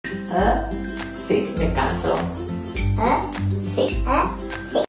Sì, nel caso. Sì, sì.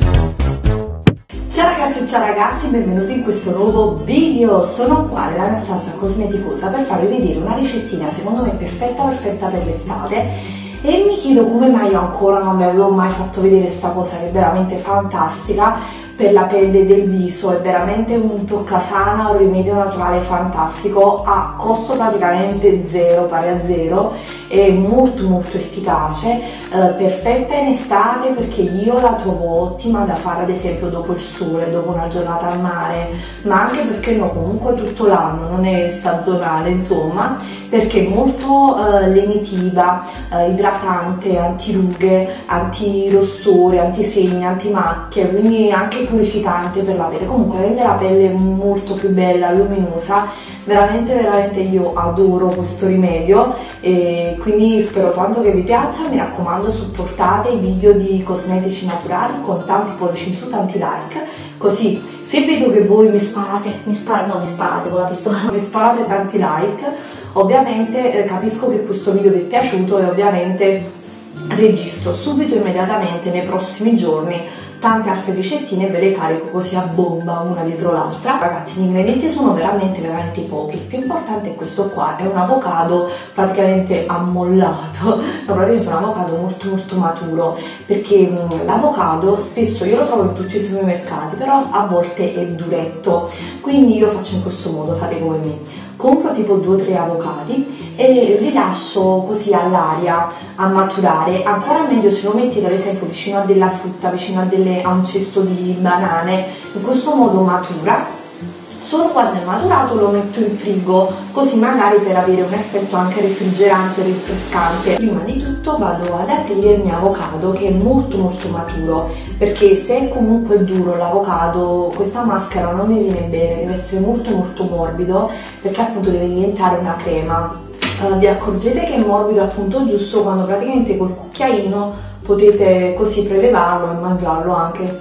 Ciao ragazzi e ciao ragazzi, benvenuti in questo nuovo video. Sono qua nella mia stanza cosmeticosa per farvi vedere una ricettina secondo me perfetta per l'estate. E mi chiedo come mai io ancora non vi avevo mai fatto vedere questa cosa che è veramente fantastica per la pelle del viso. È veramente un toccasana, un rimedio naturale fantastico a costo praticamente zero, pari a zero, è molto efficace, perfetta in estate perché io la trovo ottima da fare ad esempio dopo il sole, dopo una giornata al mare, ma anche perché no, comunque tutto l'anno, non è stagionale insomma, perché è molto lenitiva, idratante, antirughe, antirossore, antisegni, antimacchie, quindi anche purificante per la pelle. Comunque rende la pelle molto più bella, luminosa. Veramente io adoro questo rimedio e quindi spero tanto che vi piaccia. Mi raccomando, supportate i video di cosmetici naturali con tanti pollici in su, tanti like, così se vedo che voi mi sparate con la pistola, mi sparate tanti like, ovviamente capisco che questo video vi è piaciuto e ovviamente registro subito, immediatamente, nei prossimi giorni tante altre ricettine, ve le carico così a bomba una dietro l'altra. Ragazzi, gli ingredienti sono veramente pochi. Il più importante è questo qua, è un avocado praticamente ammollato, praticamente un avocado molto maturo, perché l'avocado spesso io lo trovo in tutti i supermercati, però a volte è duretto, quindi io faccio in questo modo, fate come me. Compro tipo 2 o 3 avocati e li lascio così all'aria a maturare. Ancora meglio se lo mettete ad esempio vicino a della frutta, vicino a un cesto di banane, in questo modo matura. Solo quando è maturato lo metto in frigo, così magari per avere un effetto anche refrigerante, rinfrescante. Prima di tutto vado ad aprire il mio avocado che è molto maturo, perché se è comunque duro l'avocado, questa maschera non mi viene bene, deve essere molto morbido, perché appunto deve diventare una crema. Vi accorgete che è morbido appunto giusto quando praticamente col cucchiaino potete così prelevarlo e mangiarlo anche.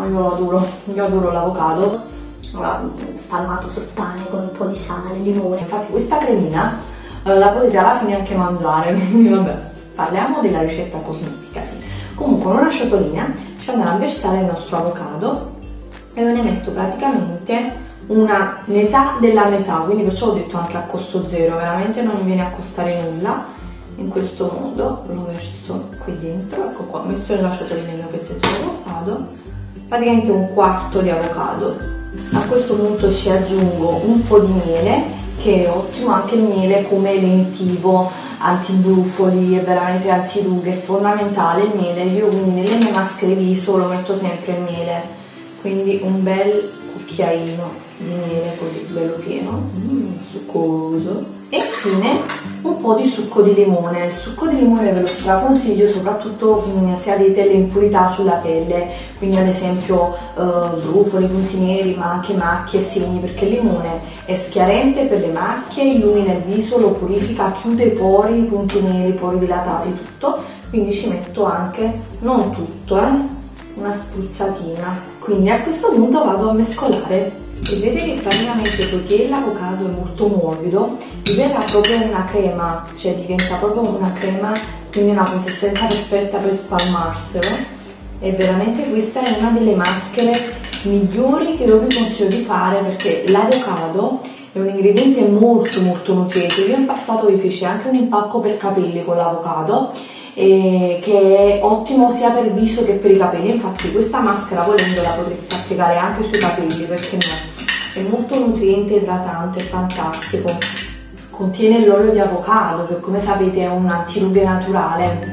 Io adoro l'avocado. Spalmato sul pane con un po' di sale, limone. Infatti questa cremina la potete alla fine anche mangiare, quindi vabbè, parliamo della ricetta cosmetica, sì. Comunque in una ciotolina ci andiamo a versare il nostro avocado e ve ne metto praticamente una metà della metà, quindi perciò ho detto anche a costo zero, veramente non mi viene a costare nulla. In questo modo lo verso qui dentro, ecco qua, ho messo nella ciotolina il mio pezzetto di avocado, praticamente un quarto di avocado. A questo punto ci aggiungo un po' di miele, che è ottimo anche il miele come lenitivo, antibrufoli, è veramente antirughe, è fondamentale il miele. Io quindi nelle mie maschere viso lo metto sempre il miele, quindi un bel cucchiaino di miele così bello pieno, succoso. E infine un po' di succo di limone. Il succo di limone ve lo straconsiglio soprattutto se avete le impurità sulla pelle, quindi ad esempio brufoli, punti neri, ma anche macchie e segni, perché il limone è schiarente per le macchie, illumina il viso, lo purifica, chiude i pori, i punti neri, i pori dilatati, tutto. Quindi ci metto anche, non tutto, una spruzzatina. Quindi a questo punto vado a mescolare. E vedete che praticamente poiché l'avocado è molto morbido, diventa proprio una crema, cioè diventa proprio una crema, quindi una consistenza perfetta per spalmarselo. E veramente questa è una delle maschere migliori che io vi consiglio di fare, perché l'avocado è un ingrediente molto nutriente. Io in passato vi feci anche un impacco per capelli con l'avocado, che è ottimo sia per il viso che per i capelli. Infatti questa maschera volendo la potreste applicare anche sui capelli, perché no, è molto nutriente, idratante, fantastico. Contiene l'olio di avocado che come sapete è un antirughe naturale.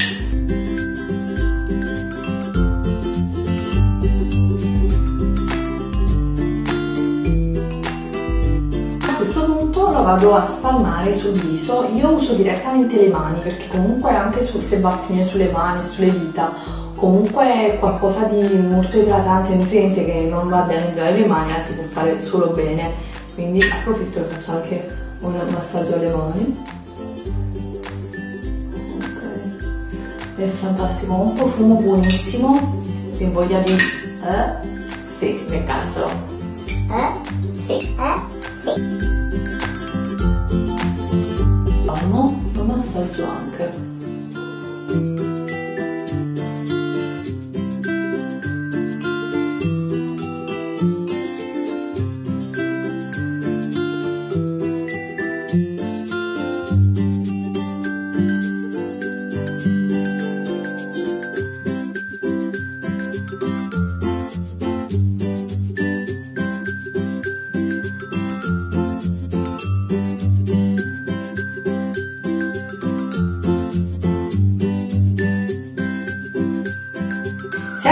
A questo punto lo vado a spalmare sul viso. Io uso direttamente le mani perché comunque anche se va a finire sulle mani, sulle dita, comunque è qualcosa di molto idratante e nutriente che non va a danneggiare le mani, anzi può fare solo bene. Quindi approfitto e faccio anche un massaggio alle mani. Ok, è fantastico, un profumo buonissimo, che voglia di... Sì, nel caso. Sì, sì. Lo massaggio anche.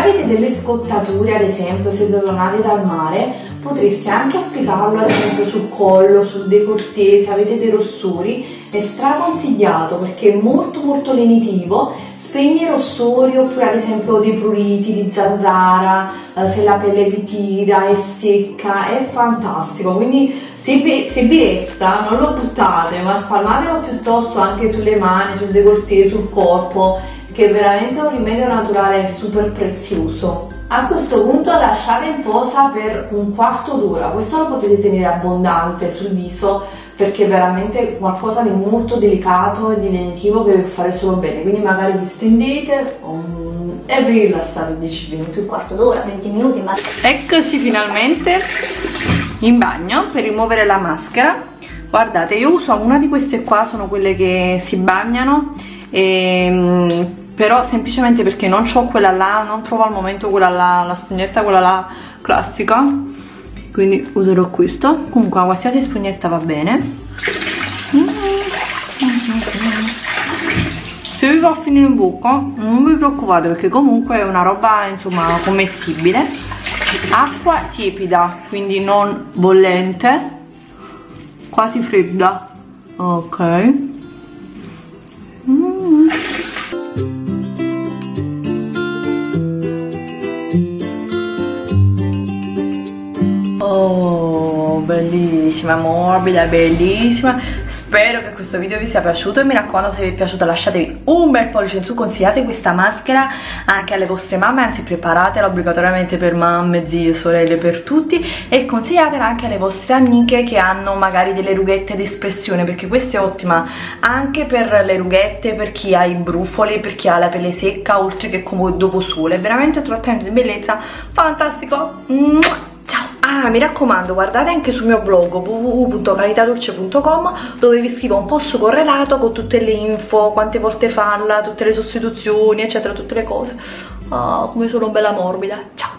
avete delle scottature, ad esempio, siete tornati dal mare, potreste anche applicarlo ad esempio sul collo, sul décolleté, se avete dei rossori. È straconsigliato perché è molto molto lenitivo, spegne i rossori, oppure ad esempio dei pruriti di zanzara, se la pelle vi tira, è secca, è fantastico. Quindi se vi resta non lo buttate, ma spalmatelo piuttosto anche sulle mani, sul décolleté, sul corpo, che è veramente un rimedio naturale super prezioso. A questo punto lasciate in posa per un quarto d'ora, questo lo potete tenere abbondante sul viso perché è veramente qualcosa di molto delicato e di lenitivo che deve fare solo bene, quindi magari vi stendete e vi rilassate 10 minuti, un quarto d'ora, 20 minuti. Eccoci finalmente in bagno per rimuovere la maschera. Guardate, io uso una di queste qua, sono quelle che si bagnano, però semplicemente perché non ho quella là, non trovo al momento quella là, la spugnetta quella là classica, quindi userò questo. Comunque qualsiasi spugnetta va bene. Se vi va a finire in bocca non vi preoccupate, perché comunque è una roba insomma commestibile. Acqua tiepida, quindi non bollente, quasi fredda, ok. Oh, bellissima, morbida, bellissima. Spero che questo video vi sia piaciuto e mi raccomando, se vi è piaciuto lasciatevi un bel pollice in su, consigliate questa maschera anche alle vostre mamme, anzi preparatela obbligatoriamente per mamme, zie, sorelle, per tutti, e consigliatela anche alle vostre amiche che hanno magari delle rughette d'espressione, perché questa è ottima anche per le rughette, per chi ha i brufoli, per chi ha la pelle secca, oltre che come dopo sole. È veramente un trattamento di bellezza fantastico. Ciao! Ah, mi raccomando, guardate anche sul mio blog www.caritadolce.com, dove vi scrivo un post correlato con tutte le info, quante volte farla, tutte le sostituzioni, eccetera, tutte le cose. Ah, come sono bella morbida. Ciao!